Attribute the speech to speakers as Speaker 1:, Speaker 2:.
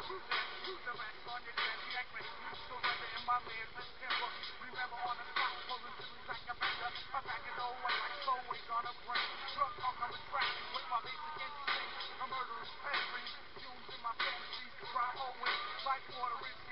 Speaker 1: The rest on your candy equity. So whether in my land, this timber. Remember on the clock, pulling silly like a bender. I'm packing away like slow weight on a brain. Drug talk, I'm attracted with my basic instinct. A murderous pedigree. Fumes in my fantasies. Dry always like water is